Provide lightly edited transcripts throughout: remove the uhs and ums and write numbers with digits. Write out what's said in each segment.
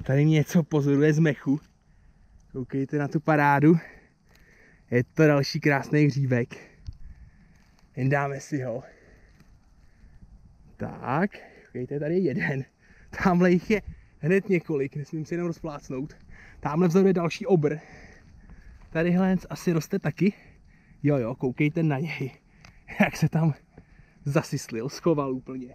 Tady mě něco pozoruje z mechu. Koukejte na tu parádu. Je to další krásný hřívek. Jen dáme si ho. Tak, koukejte, tady je jeden. Tamhle jich je hned několik, nesmím si jenom rozplácnout. Tamhle vzadu je další obr. Tadyhle asi roste taky. Jo, koukejte na něj. Jak se tam zasyslil, schoval úplně.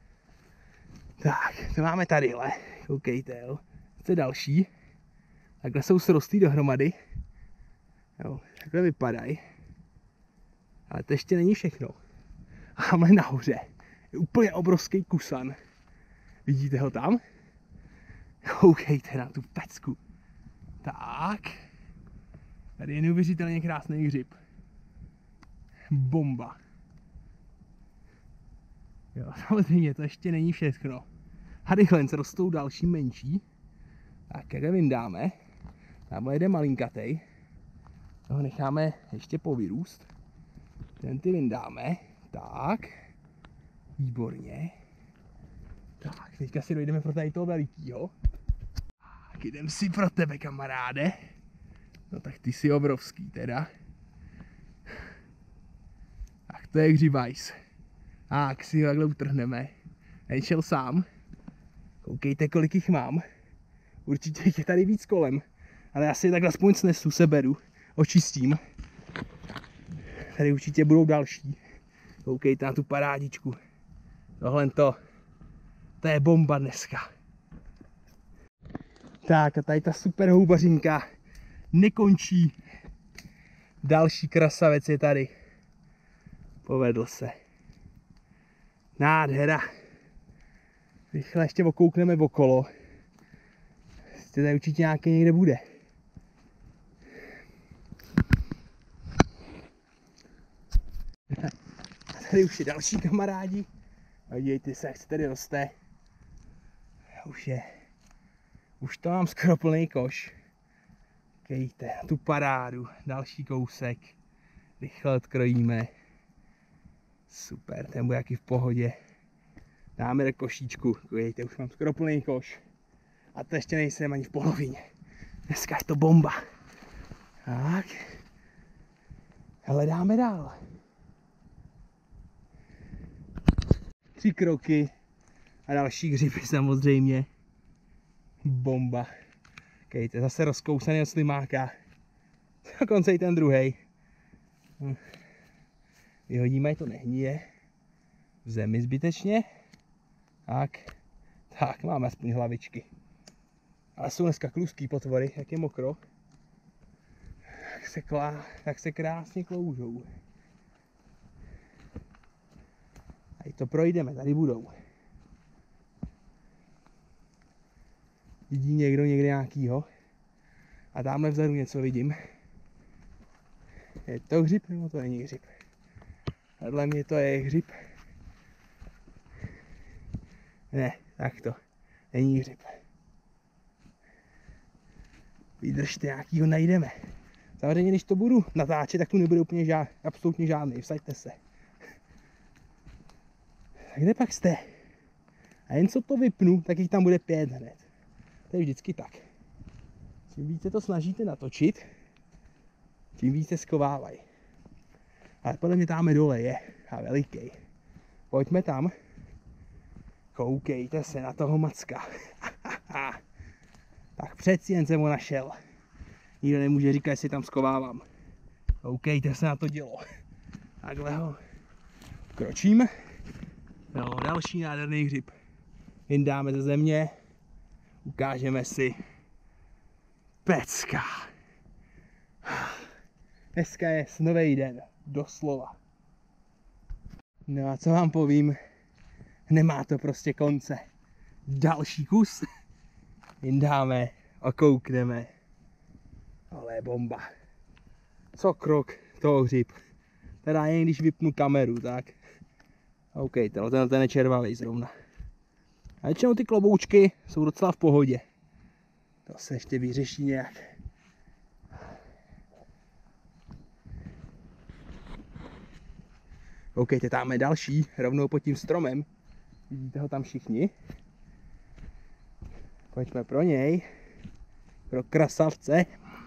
Tak, to máme tadyhle. Koukejte, jo. To je další. Takhle jsou srostlí dohromady. Jo, takhle vypadají. Ale to ještě není všechno. A tamhle nahoře je úplně obrovský kusan. Vidíte ho tam? Koukejte na tu pecku. Tak. Tady je neuvěřitelně krásný hřib. Bomba. Jo, samozřejmě to ještě není všechno. Tadyhle rostou další menší. Tak, jak je vyndáme. Tamhle jde malinkatej. Toho necháme ještě povyrůst. Ten ty vyndáme. Tak. Výborně. Tak, teďka si dojdeme pro tady toho velikýho. Tak, jdem si pro tebe, kamaráde. No tak ty jsi obrovský teda. Tak to je hřibajs. Tak si ho takhle utrhneme. Nejšel sám. Koukejte, kolik jich mám. Určitě jich je tady víc kolem. Ale já si je takhle aspoň snesu, seberu. Očistím. Tady určitě budou další. Koukejte na tu parádičku. Tohle to je bomba dneska. Tak a tady ta super houbařinka nekončí. Další krasavec je tady. Povedl se. Nádhera. Rychle ještě okoukneme okolo. Tady určitě nějaký někde bude. A tady už je další kamarádi. Podívejte se, jak se tady roste. Už to mám skoro plný koš. Kejte, tu parádu, další kousek. Rychle odkrojíme. Super, ten bude jaký v pohodě. Dáme do košíčku. Kejte, už mám skoro plný koš. A to ještě nejsem ani v polovině. Dneska je to bomba. Tak. Hledáme dál. 3 kroky a další hřiby samozřejmě. Bomba. Kejte, zase rozkousaný od slimáka. Dokonce i ten druhej. Vyhodíme, to nehníje. V zemi zbytečně. Tak, máme aspoň hlavičky. Ale jsou dneska kluský potvory, jak je mokro. Tak se krásně kloužou. Tady to projdeme, tady budou. Vidí někdo někde nějakýho? A tamhle vzadu něco vidím. Je to hřib nebo to není hřib? Podle mě to je hřib. Ne, tak to není hřib. Vydržte, nějakýho najdeme. Samozřejmě, když to budu natáčet, tak tu nebude úplně absolutně žádný. Vsaďte se. Tak kde pak jste? A jen co to vypnu, tak jich tam bude 5 hned. To je vždycky tak. Čím více to snažíte natočit, tím více skovávají. Ale podle mě tam dole je a veliký. Pojďme tam. Koukejte se na toho macka. Tak přeci jen jsem ho našel. Nikdo nemůže říkat, jestli tam skovávám. Koukejte se na to dělo. Takhle ho kročím. No, další nádherný hřib. Vyndáme ze země. Ukážeme si. Pecka. Dneska je nový den. Doslova. No a co vám povím? Nemá to prostě konce. Další kus. Vyndáme a koukneme. Ale je bomba. Co krok, to hřib. Teda jen když vypnu kameru, tak. OK, ten je červavý zrovna. A většinou ty kloboučky jsou docela v pohodě. To se ještě vyřeší nějak. Koukejte, tam je další, rovnou pod tím stromem. Vidíte ho tam všichni? Pojďme pro něj. Pro krasavce.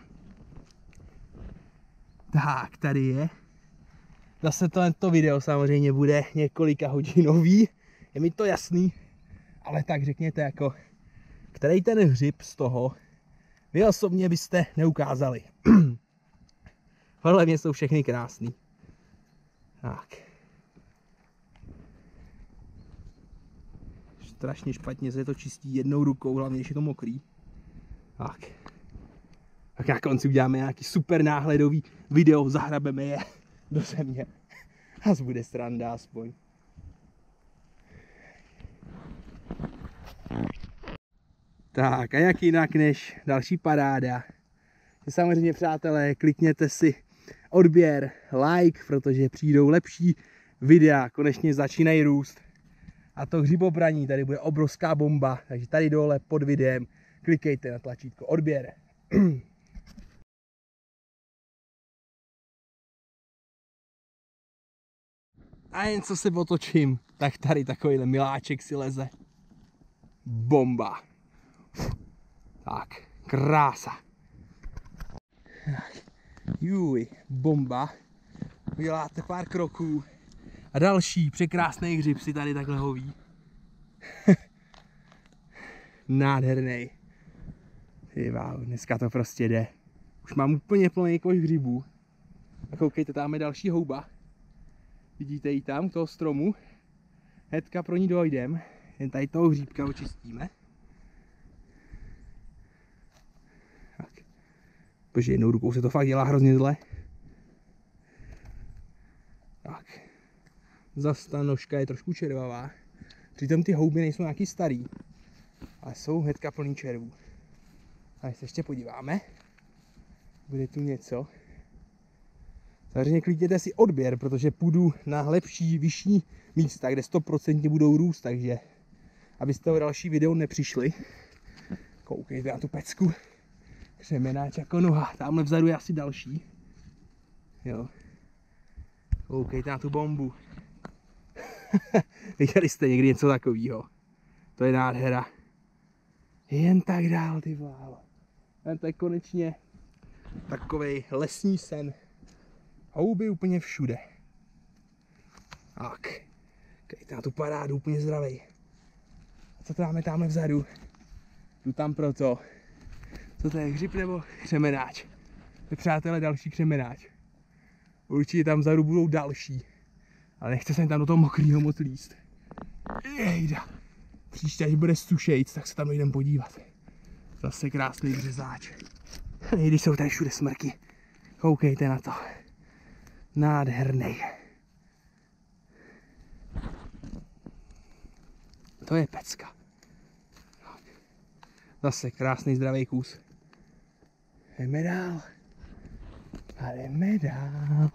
Tak, tady je. Zase tohle video samozřejmě bude několika hodinový. Je mi to jasný. Ale tak řekněte jako, který ten hřib z toho vy osobně byste neukázali. Podle mě jsou všechny krásný. Tak. Strašně špatně se to čistí jednou rukou, hlavně když je to mokrý. Tak. Tak na konci uděláme nějaký super náhledový video, zahrabeme je do země. A bude sranda aspoň. Tak a jak jinak než další paráda. Samozřejmě přátelé, klikněte si odběr, like, protože přijdou lepší videa, konečně začínají růst. A to hřibobraní, tady bude obrovská bomba, takže tady dole pod videem klikejte na tlačítko odběr. A jen co se otočím, tak tady takovýhle miláček si leze. Bomba. Tak, krása. Juj, bomba. Uděláte pár kroků a další překrásný hřib si tady takhle hoví. Nádherný. Wow, dneska to prostě jde. Už mám úplně plný koš hřibů. A koukejte, tam je další houba. Vidíte ji tam, toho stromu. Hnedka pro ní dojdem. Jen tady toho hříbka očistíme. Tak. Protože jednou rukou se to fakt dělá hrozně zle. Tak. Zas ta nožka je trošku červavá. Přitom ty houby nejsou nějaký starý. Ale jsou hnedka plný červů. A se ještě podíváme. Bude tu něco. Takže klikněte si odběr, protože půjdu na lepší, vyšší místa, kde 100% budou růst, takže abyste o další video nepřišli. Koukejte na tu pecku. Křemenáč jako noha. Tamhle vzadu je asi další. Jo. Koukejte na tu bombu. Viděli jste někdy něco takového? To je nádhera. Jen tak dál, ty vláho. To je konečně takovej lesní sen. Houby úplně všude. Tak. Koukejte na tu parádu, úplně zdravej. A co to máme tamhle vzadu? Jdu tam proto. Co to je, hřib nebo křemenáč? To je, přátelé, další křemenáč. Určitě tam vzadu budou další. Ale nechce se mi tam do toho mokrýho moc líst. Jejda. Příště, až bude sušejc, tak se tam jdem podívat. Zase krásný březáč. I když jsou tady všude smrky. Koukejte na to. Nádherný. To je pecka. Zase krásný zdravý kus. Jdeme dál. A jdeme dál.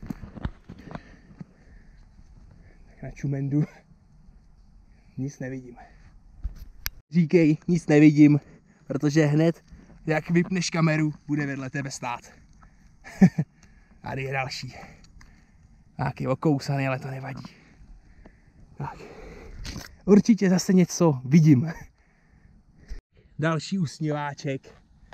Tak na čumendu. Nic nevidím. Říkej, nic nevidím, protože hned, jak vypneš kameru, bude vedle tebe stát. A tady je další. Tak je okousaný, ale to nevadí. Tak. Určitě zase něco vidím. Další usměváček.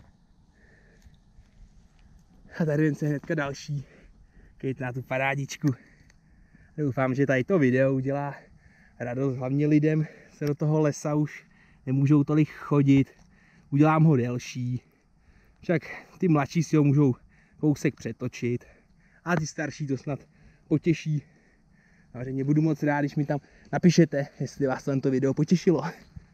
A tady jen se hnedka další. Kejte na tu parádičku. Doufám, že tady to video udělá radost hlavně lidem, se do toho lesa už nemůžou tolik chodit. Udělám ho delší. Však ty mladší si ho můžou kousek přetočit. A ty starší to snad potěší. Samozřejmě budu moc rád, když mi tam napíšete, jestli vás tento video potěšilo.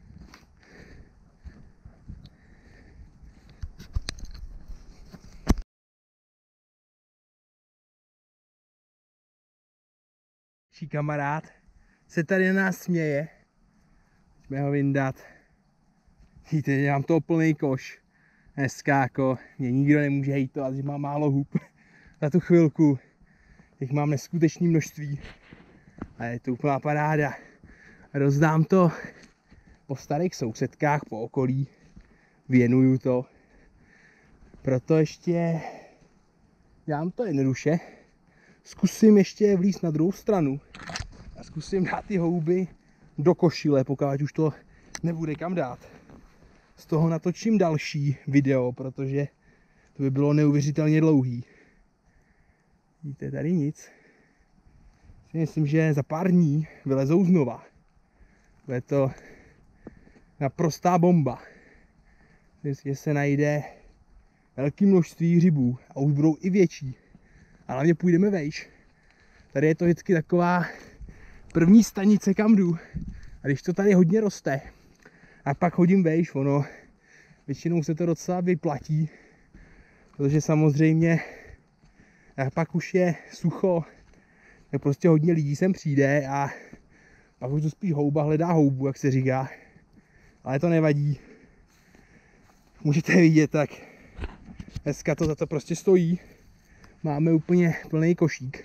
Kamarád se tady na nás směje. Pojďme ho vyndat. Víte, že mám toho plný koš. Dneska jako mě nikdo nemůže hejtovat, že mám málo hub. Za tu chvilku těch mám neskutečné množství. A je to úplná paráda. Rozdám to po starých sousedkách, po okolí. Věnuju to. Proto ještě dělám to jednoduše. Zkusím ještě vlízt na druhou stranu a zkusím dát ty houby do košile, pokud už to nebude kam dát. z toho natočím další video, protože to by bylo neuvěřitelně dlouhý. Vidíte, tady nic. Myslím, že za pár dní vylezou znova. Bude to naprostá bomba. Myslím, že se najde velké množství hřibů a už budou i větší. A hlavně půjdeme vejš. Tady je to vždycky taková první stanice, kam jdu. A když to tady hodně roste, a pak hodím vejš, ono většinou se to docela vyplatí, protože samozřejmě a pak už je sucho, tak prostě hodně lidí sem přijde a pak už to spíš houba hledá houbu, jak se říká. Ale to nevadí. Můžete vidět, tak dneska to za to prostě stojí. Máme úplně plný košík.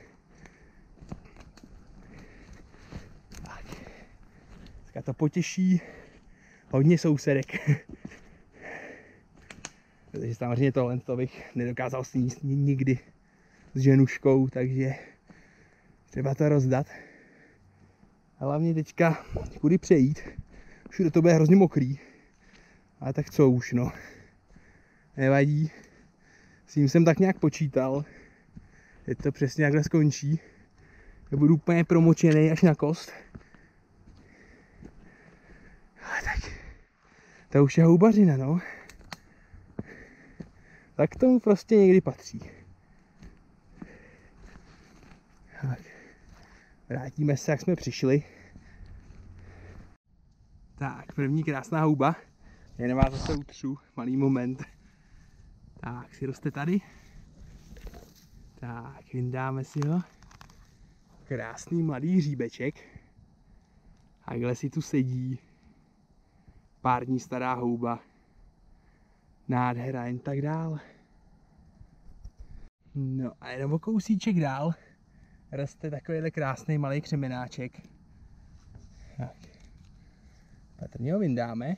Tak. Dneska to potěší hodně sousedek. Protože samozřejmě tohle bych nedokázal sníst nikdy s ženuškou, takže třeba to rozdat. A hlavně teďka, kudy přejít, všude to bude hrozně mokrý. Ale tak co už, no. Nevadí. S tím jsem tak nějak počítal. Je to přesně takhle skončí. Já budu úplně promočený až na kost. Ale tak, to už je houbařina, no. Tak tomu prostě někdy patří. Tak. Vrátíme se, jak jsme přišli. Tak, první krásná houba. Jen vás zase utřu, malý moment. Tak, si roste tady. Tak, vyndáme si ho. Krásný mladý hříbeček. Takhle si tu sedí. Pár dní stará houba. Nádhera, jen tak dál. No a jenom o kousíček dál roste takovýhle krásný malý křemenáček. Tak. Patrně ho vyndáme.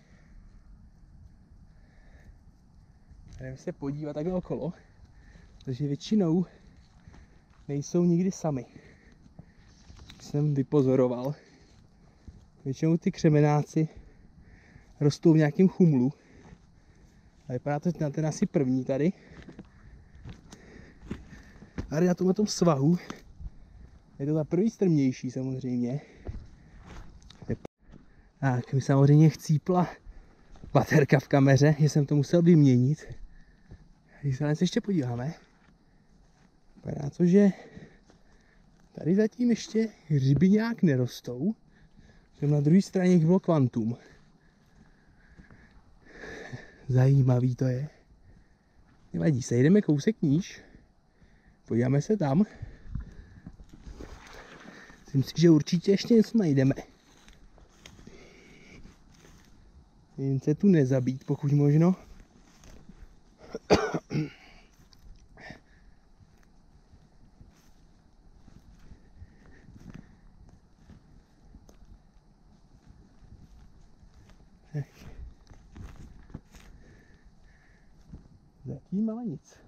Jdeme se podívat takhle okolo, protože většinou nejsou nikdy sami. Jsem vypozoroval. Většinou ty křemenáci rostou v nějakém chumlu. A vypadá to na ten asi první tady. Tady na tomhle svahu je to za první strmější samozřejmě. Tak mi samozřejmě chcípla baterka v kameře, že jsem to musel vyměnit. Když se ještě podíváme, vypadá to, že tady zatím ještě hřiby nějak nerostou. Že na druhé straně jich bylo kvantum. Zajímavý to je. Nevadí, sejdeme kousek níž. Podíváme se tam. Myslím si, že určitě ještě něco najdeme. Jen se tu nezabít, pokud možno. Zatím ale nic.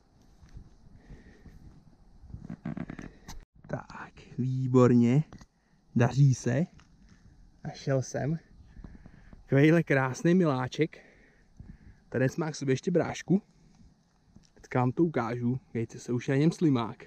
Tak, výborně. Daří se. Našel jsem takovýhle krásný miláček. Tady má k sobě ještě brášku. Teďka vám to ukážu. Dejte se, už je na něm slimák.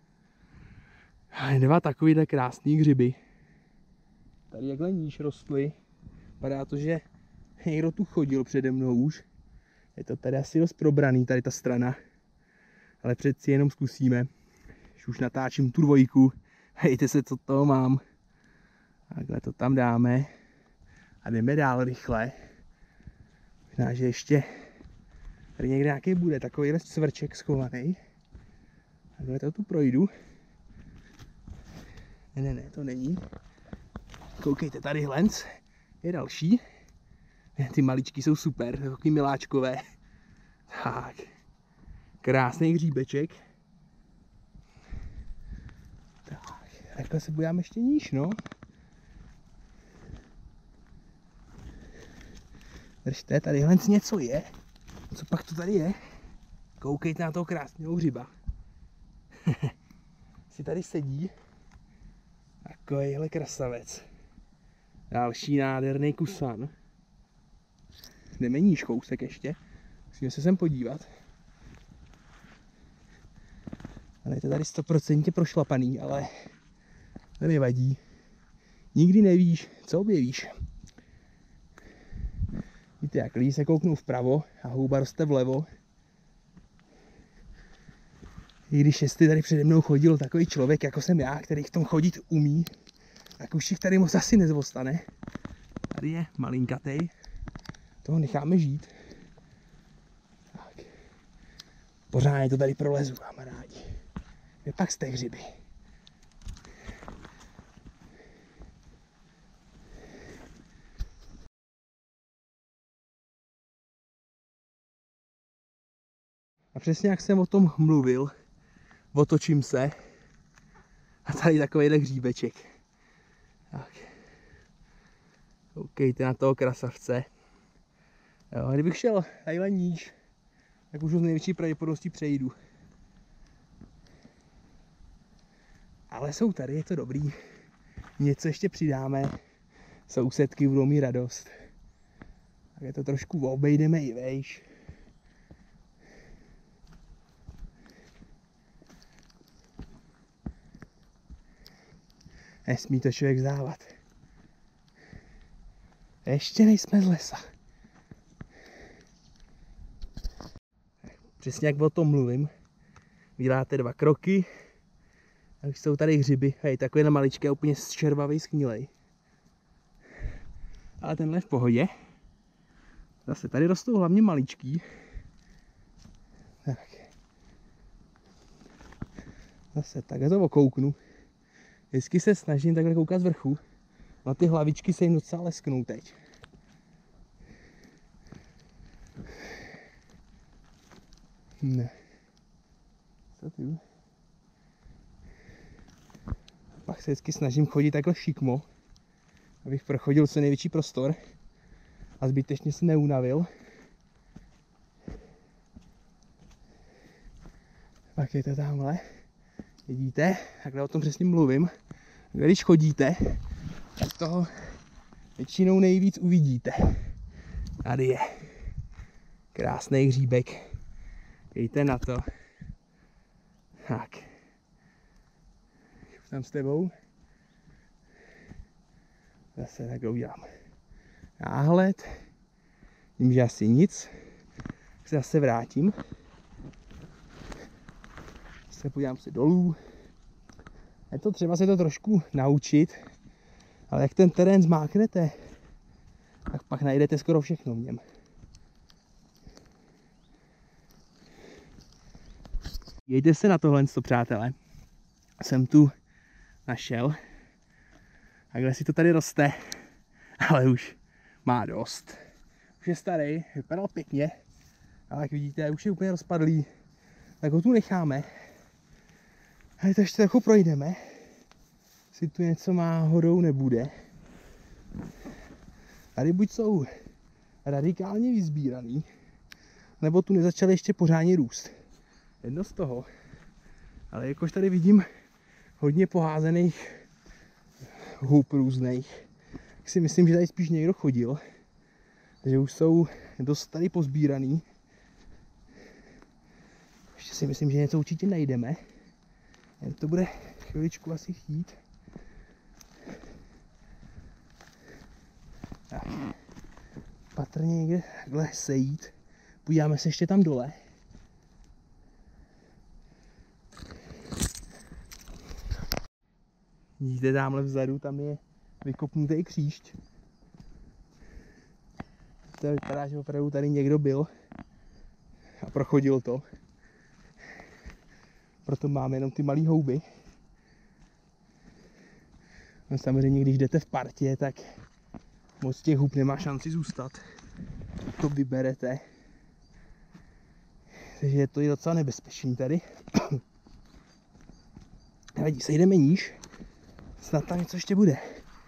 Dva takovýhle krásný hřiby. Tady jakhle níž rostly. Vypadá to, že někdo tu chodil přede mnou už. Je to tady asi dost probraný, tady ta strana. Ale přeci jenom zkusíme. Už natáčím tu dvojku. Hejte se, co toho mám. Takhle to tam dáme. A jdeme dál rychle. Možná, že ještě tady někde nějaký bude takovýhle cvrček schovaný. Takhle to tu projdu. Ne, to není. Koukejte, tady hlenc je další. Ty maličky jsou super, takový miláčkové. Tak, krásný hříbeček. Tak, takhle se budeme ještě níž, no. Držte, tady hlenc něco je. Co pak to tady je? Koukejte na toho krásného hřiba. Si tady sedí. Takovýhle krasavec. Další nádherný kusan. jdeme níž kousek ještě. Musíme se sem podívat. Ale je to tady 100% prošlapaný, ale to nevadí. Nikdy nevíš, co objevíš. Víte, jak lidi se kouknou vpravo a houba roste vlevo. I když jestli tady přede mnou chodil takový člověk, jako jsem já, který v tom chodit umí, tak už jich tady moc asi nezvostane. Tady je malinkatej, toho necháme žít. Tak. Pořádně to tady prolezu, kamarádi. Vy pak jste hřiby. A přesně jak jsem o tom mluvil, otočím se a tady takovýhle hříbeček. Tak. Koukejte na toho krasavce. Jo, kdybych šel tadyhle níž, tak už z největší pravděpodobností přejdu. Ale jsou tady, je to dobrý. Něco ještě přidáme. Sousedky budou mít radost. Tak je to trošku obejdeme i vejš. Nesmí to člověk vzdávat. Ještě nejsme z lesa. Přesně jak o tom mluvím. Děláte 2 kroky. A už jsou tady hřiby. Hej, takový maličký a úplně červavý, schnilej. Ale tenhle je v pohodě. Zase tady rostou hlavně maličký. Tak. Zase takhle to okouknu. Vždycky se snažím takhle koukat z vrchu. Na ty hlavičky se jim docela lesknou teď. Ne. Co ty? Pak se vždycky snažím chodit takhle šikmo, abych prochodil co největší prostor a zbytečně se neunavil. Pak je to tamhle. Vidíte, takhle o tom přesně mluvím. Když chodíte, tak toho většinou nejvíc uvidíte. Tady je krásný hříbek. Dejte na to. Tak. Tam s tebou. Zase takhle udělám náhled. Vím, že asi nic. Se zase vrátím. Podívám se dolů. Je to třeba se to trošku naučit, ale jak ten terén zmáknete, tak pak najdete skoro všechno v něm. Jejte se na tohle, přátelé. Jsem tu našel. Takhle si to tady roste, ale už má dost. Už je starý, vypadal pěkně, ale jak vidíte, už je úplně rozpadlý. Tak ho tu necháme. Ale to ještě trochu projdeme. Jestli tu něco náhodou nebude. Tady buď jsou radikálně vyzbíraný, nebo tu nezačaly ještě pořádně růst. Jedno z toho. Ale jakož tady vidím hodně poházených hub různých, tak si myslím, že tady spíš někdo chodil. Takže už jsou dost tady pozbíraný. Ještě si myslím, že něco určitě najdeme. Jen to bude chviličku asi chtít. Tak. Patrně někde takhle sejít. Podíváme se ještě tam dole. Vidíte tamhle vzadu, tam je vykopnutý kříšť. To vypadá, že opravdu tady někdo byl a prochodil to. Proto máme jenom ty malé houby. No samozřejmě, když jdete v partě, tak moc těch hub nemá šanci zůstat. To vyberete. Takže je to docela nebezpečný tady. Nevadí, sejdeme níž. Snad tam něco ještě bude.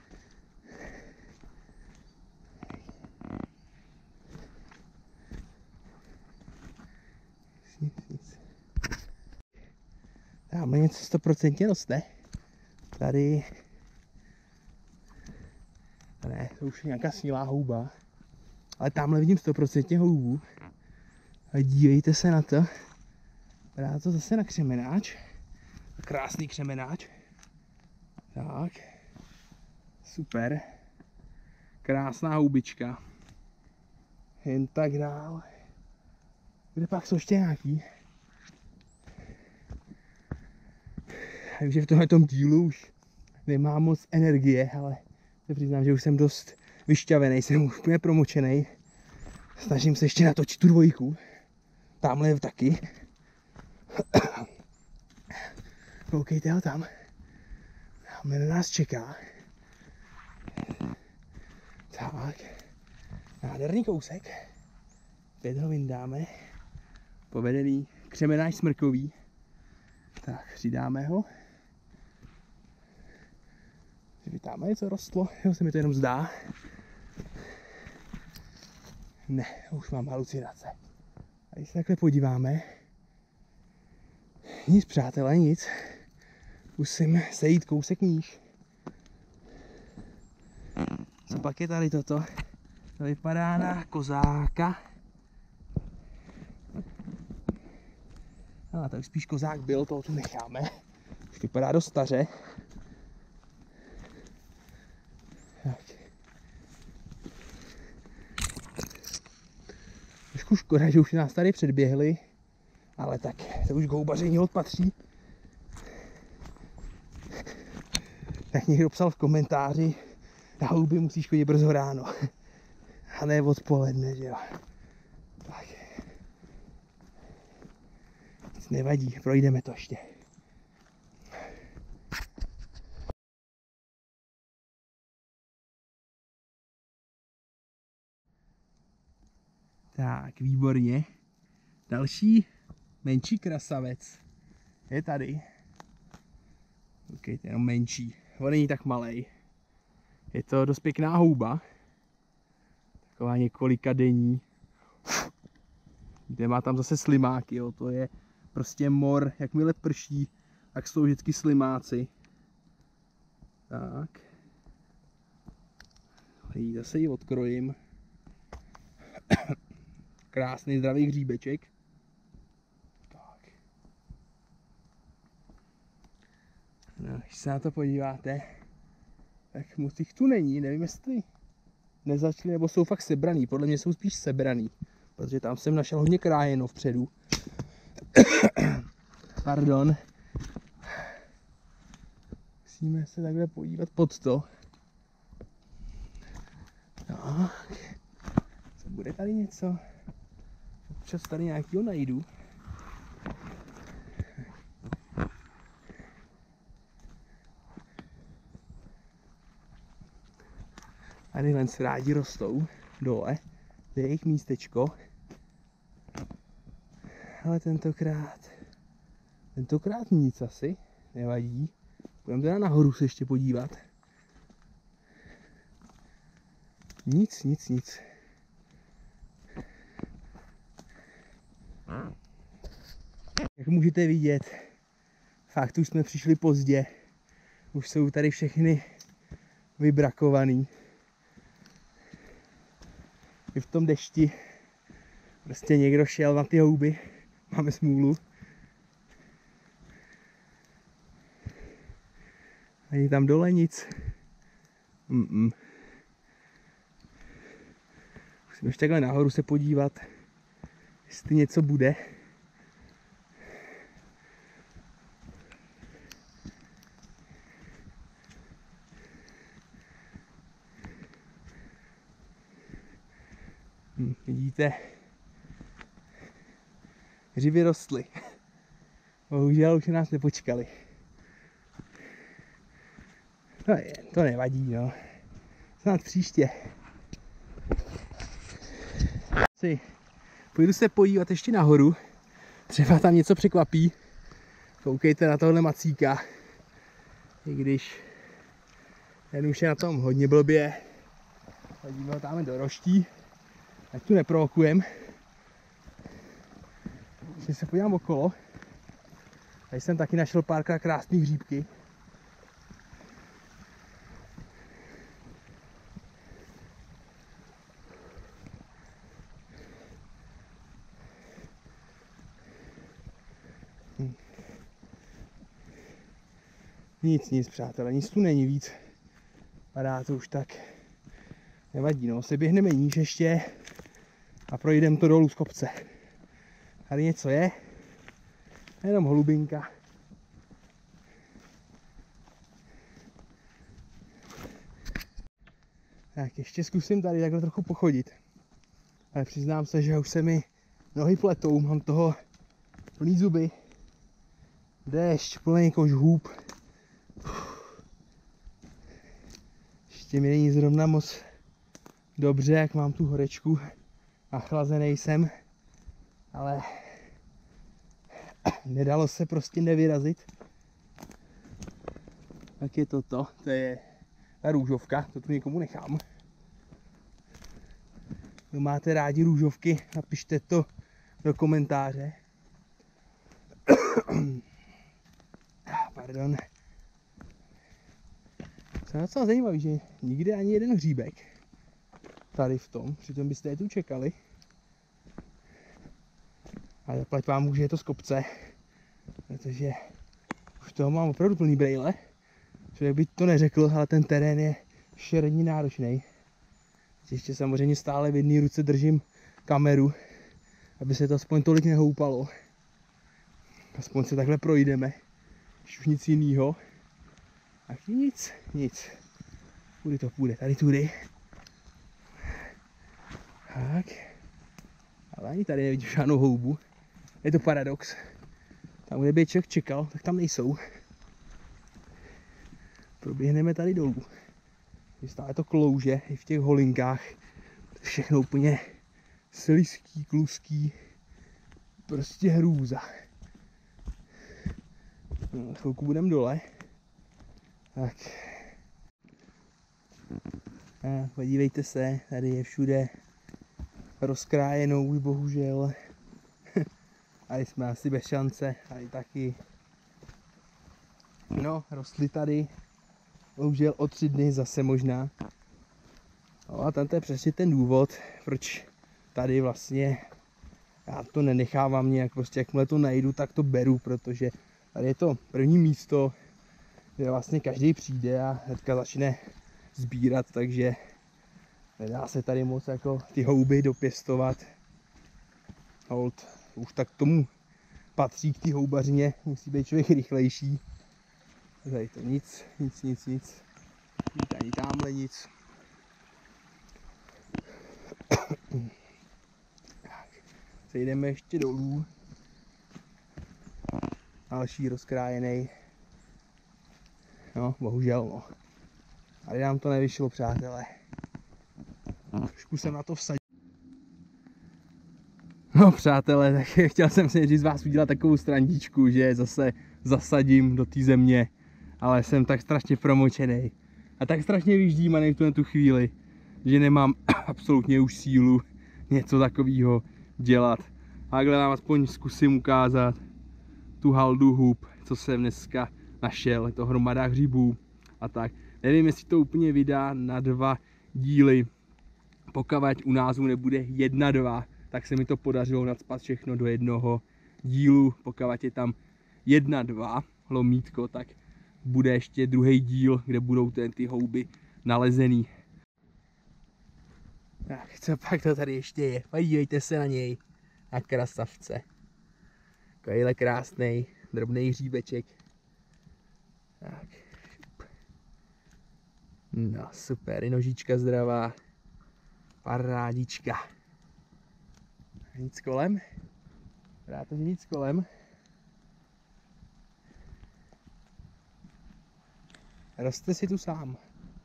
Tamhle něco 100% roste. Tady... Ne, to už je nějaká snílá houba. Ale tamhle vidím 100% houbu. A dívejte se na to. Dá to zase na křemenáč. Krásný křemenáč. Tak. Super. Krásná houbička. Jen tak dál. Kde pak jsou ještě nějaký? Takže v tomhletom dílu už nemám moc energie, ale se přiznám, že už jsem dost vyšťavený, jsem úplně promočený. Snažím se ještě natočit tu dvojku. Tamhle je taky. Koukejte ho tam. Tamhle na nás čeká. Tak. Nádherný kousek. Teď ho vyndáme. Povedený křemenáč smrkový. Tak, přidáme ho. Vytáme něco rostlo, jo, se mi to jenom zdá. Ne, už mám halucinace. A když se takhle podíváme, nic přátelé, nic. Musím sejít kousek níž. Co pak je tady toto? To vypadá na kozáka. A tak spíš kozák byl, toho tu necháme. Už vypadá dost staře. Tak. Trošku škoda, že už nás tady předběhli, ale tak to už k houbaření hod patří. Tak někdo psal v komentáři, na houby musíš chodit brzo ráno. A ne odpoledne, že jo. Tak. Nic nevadí, projdeme to ještě. Tak, výborně. Další menší krasavec je tady. Ok, to je jenom menší. On není tak malej. Je to dost pěkná houba. Taková několika denní. Kde má tam zase slimáky, jo. To je prostě mor. Jakmile prší, tak jsou vždycky slimáci. Tak. Zase ji odkrojím. Krásný zdravý hříbeček. Tak. No, když se na to podíváte, tak moc jich tu není, nevím jestli nezačali, nebo jsou fakt sebraný, podle mě jsou spíš sebraný, protože tam jsem našel hodně krájeno vpředu. Pardon. Musíme se takhle podívat pod to. Tak. Co bude tady něco? Občas tady nějakýho najdu. Tady len rádi rostou dole, to je jejich místečko. Ale tentokrát nic asi, nevadí. Budeme teda nahoru se ještě podívat. Nic. Jak můžete vidět, fakt už jsme přišli pozdě. Už jsou tady všechny vybrakovaný. I v tom dešti prostě někdo šel na ty houby. Máme smůlu. Ani tam dole nic. Musím ještě takhle nahoru se podívat, jestli něco bude. Vidíte, hřivy rostly. Bohužel už nás nepočkali. To nevadí, no. Snad příště. Půjdu se podívat ještě nahoru. Třeba tam něco překvapí. Koukejte na tohle macíka. I když ten už je na tom hodně blbě. Hodíme ho tam do roští. Ať tu neprovokujem. Když se podívám okolo. Tady jsem taky našel párkrát krásné hříbky. Nic, přátelé, nic tu není víc. Padá to už tak. Nevadí, no, se běhneme níž ještě a projdeme to dolů z kopce. Tady něco je, jenom holubinka. Tak ještě zkusím tady takhle trochu pochodit. Ale přiznám se, že už se mi nohy pletou, mám toho plný zuby. Déšť, plný jakož hůb. Ještě mi není zrovna moc dobře, jak mám tu horečku. Nachlazený jsem, ale nedalo se prostě nevyrazit. Tak je to je ta růžovka, to tu někomu nechám. Kdo máte rádi růžovky, napište to do komentáře. Pardon. To je docela zajímavý, že nikdy ani jeden hříbek tady v tom, přitom byste je tu čekali. Ale zaplať vám, že je to z kopce, protože už toho mám opravdu plný brejle. Člověk by to neřekl, ale ten terén je šeredně náročný. Ještě samozřejmě stále v jedné ruce držím kameru, aby se to aspoň tolik nehoupalo. Aspoň se takhle projdeme, když už nic jiného. Tak nic. Kudy to půjde, tady tudy. Tak. Ale ani tady nevidím žádnou houbu. Je to paradox. Tam, kde by člověk čekal, tak tam nejsou. Proběhneme tady dolů. Stále to klouže i v těch holinkách. Všechno úplně slizký, kluský. Prostě hrůza. No, chvilku budeme dole. Tak. A podívejte se, tady je všude rozkrájenou už bohužel. Tady jsme asi bez šance, tady taky. No, rostly tady bohužel o 3 dny zase možná. No a tam to je přesně ten důvod, proč tady vlastně já to nenechávám nějak, prostě jakmile to najdu, tak to beru, protože tady je to první místo, kde vlastně každý přijde a hnedka začne sbírat, takže nedá se tady moc jako ty houby dopěstovat. Hold, už tak tomu patří k té houbařině, musí být člověk rychlejší. Tady to nic. Ani tamhle nic. Sejdeme ještě dolů. Další rozkrájený. No, bohužel no. Tady nám to nevyšlo, přátelé. Trošku jsem na to vsadil. No přátelé, tak chtěl jsem si nejdřív z vás udělat takovou strandičku, že zase zasadím do té země. Ale jsem tak strašně promočený a tak strašně vyždímaný v tu chvíli, že nemám absolutně už sílu něco takového dělat. A takhle vám aspoň zkusím ukázat tu haldu hub, co jsem dneska našel, je to hromada hřibů a tak. Nevím, jestli to úplně vydá na 2 díly, pokud u názvu nebude 1, 2, tak se mi to podařilo nacpat všechno do jednoho dílu, pokud je tam 1, 2 lomítko, tak bude ještě druhý díl, kde budou ty houby nalezený. Tak, co pak to tady ještě je? Podívejte se na něj. Na krasavce. Takovýhle krásný, drobný hříbeček. Tak. No super, i nožička zdravá. Parádička. Nic kolem. Rád to, že nic kolem. Roste si tu sám.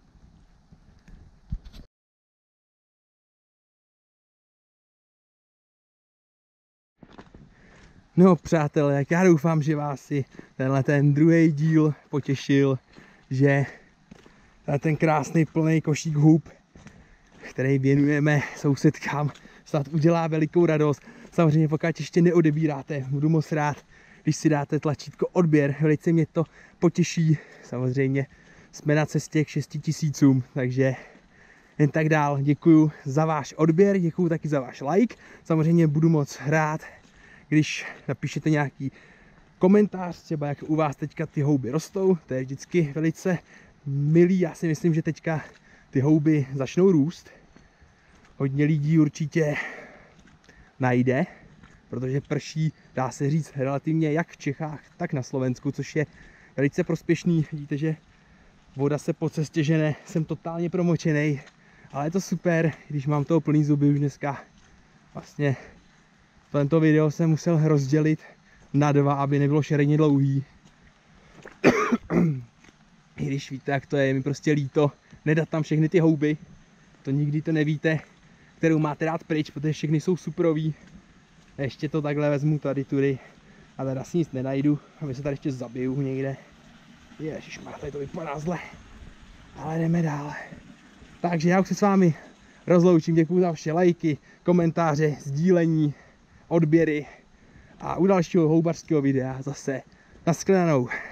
No přátelé, jak já doufám, že vás si ten druhý díl potěšil, že ten krásný plný košík hub, který věnujeme sousedkám, snad udělá velikou radost. Samozřejmě pokud ještě neodebíráte, budu moc rád, když si dáte tlačítko odběr, velice mě to potěší. Samozřejmě jsme na cestě k 6 000, takže jen tak dál. Děkuju za váš odběr, děkuju taky za váš like. Samozřejmě budu moc rád, když napíšete nějaký komentář třeba, jak u vás teďka ty houby rostou, to je vždycky velice milý. Já si myslím, že teďka ty houby začnou růst. Hodně lidí určitě najde, protože prší, dá se říct, relativně jak v Čechách, tak na Slovensku, což je velice prospěšný. Vidíte, že voda se po cestě žene, jsem totálně promočený, ale je to super, když mám toho plný zuby už dneska. Vlastně tento video jsem musel rozdělit na 2, aby nebylo šeredně dlouhý. I když víte, jak to je mi prostě líto nedat tam všechny ty houby. To nikdy to nevíte, kterou máte dát pryč, protože všechny jsou superový. Ještě to takhle vezmu tady tudy a tady asi nic nenajdu, aby se tady ještě zabiju někde. Ježišmar, tady to vypadá zle. Ale jdeme dál. Takže já už se s vámi rozloučím, děkuji za vaše lajky, komentáře, sdílení, odběry a u dalšího houbařského videa zase nashledanou.